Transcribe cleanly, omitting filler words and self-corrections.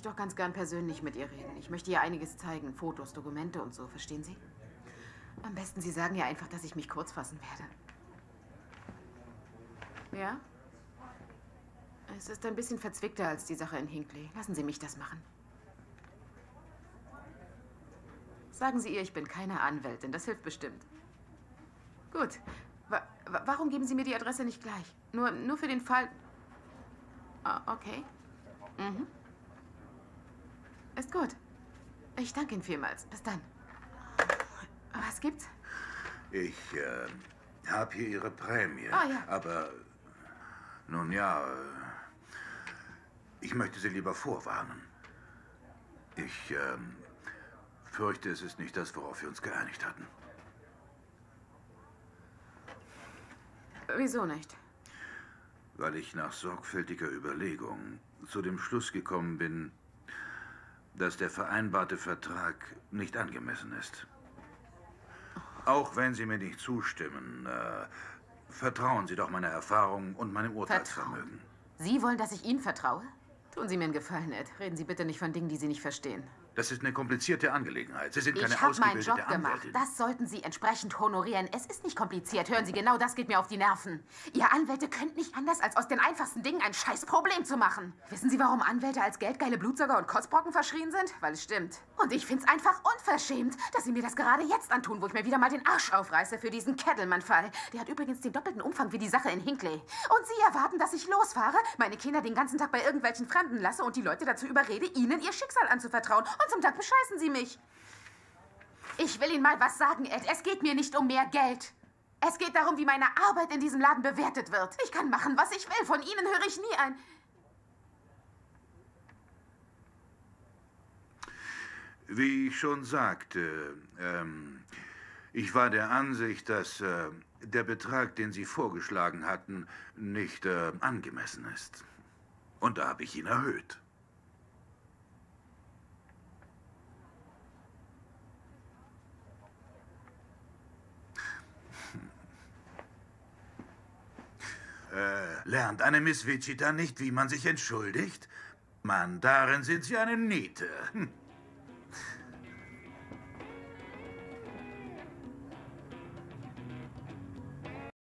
Ich doch ganz gern persönlich mit ihr reden. Ich möchte ihr einiges zeigen. Fotos, Dokumente und so, verstehen Sie? Am besten, Sie sagen ihr einfach, dass ich mich kurz fassen werde. Ja? Es ist ein bisschen verzwickter als die Sache in Hinckley. Lassen Sie mich das machen. Sagen Sie ihr, ich bin keine Anwältin. Das hilft bestimmt. Gut. Warum geben Sie mir die Adresse nicht gleich? Nur für den Fall... Ah, okay. Mhm. Ist gut. Ich danke Ihnen vielmals. Bis dann. Was gibt's? Ich habe hier Ihre Prämie. Ah, ja. Aber, nun ja, ich möchte Sie lieber vorwarnen. Ich fürchte, es ist nicht das, worauf wir uns geeinigt hatten. Wieso nicht? Weil ich nach sorgfältiger Überlegung zu dem Schluss gekommen bin, dass der vereinbarte Vertrag nicht angemessen ist. Auch wenn Sie mir nicht zustimmen, vertrauen Sie doch meiner Erfahrung und meinem Urteilsvermögen. Sie wollen, dass ich Ihnen vertraue? Tun Sie mir einen Gefallen, Ed. Reden Sie bitte nicht von Dingen, die Sie nicht verstehen. Das ist eine komplizierte Angelegenheit. Sie sind keine Ich habe meinen ausgebildete Job gemacht. Anwältin. Das sollten Sie entsprechend honorieren. Es ist nicht kompliziert. Hören Sie, genau das geht mir auf die Nerven. Ihr Anwälte könnt nicht anders, als aus den einfachsten Dingen ein Scheißproblem zu machen. Wissen Sie, warum Anwälte als geldgeile Blutsauger und Kotzbrocken verschrien sind? Weil es stimmt. Und ich find's einfach unverschämt, dass Sie mir das gerade jetzt antun, wo ich mir wieder mal den Arsch aufreiße für diesen Kettleman-Fall. Der hat übrigens den doppelten Umfang wie die Sache in Hinckley. Und Sie erwarten, dass ich losfahre, meine Kinder den ganzen Tag bei irgendwelchen Fremden lasse und die Leute dazu überrede, ihnen ihr Schicksal anzuvertrauen. Und zum Dank bescheißen Sie mich. Ich will Ihnen mal was sagen, Ed. Es geht mir nicht um mehr Geld. Es geht darum, wie meine Arbeit in diesem Laden bewertet wird. Ich kann machen, was ich will. Von Ihnen höre ich nie ein... Wie ich schon sagte, ich war der Ansicht, dass der Betrag, den Sie vorgeschlagen hatten, nicht angemessen ist. Und da habe ich ihn erhöht. Lernt eine Miss Wichita nicht, wie man sich entschuldigt? Mann, darin sind Sie eine Niete.